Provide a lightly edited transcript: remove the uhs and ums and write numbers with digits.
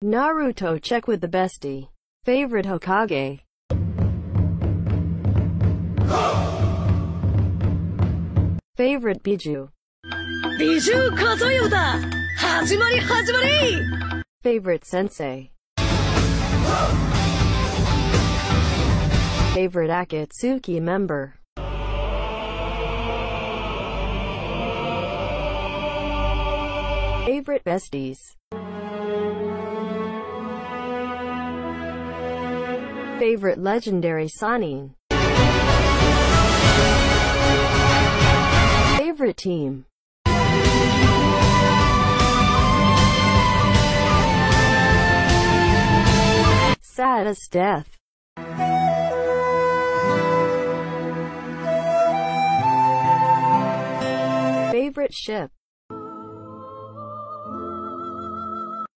Naruto check with the bestie. Favorite Hokage. Favorite Biju. Biju Kazuyo da! Hajimari hajimari! Favorite Sensei. Favorite Akatsuki member. Favorite besties. Favorite legendary Sannin. Favorite team. Saddest death. Favorite ship.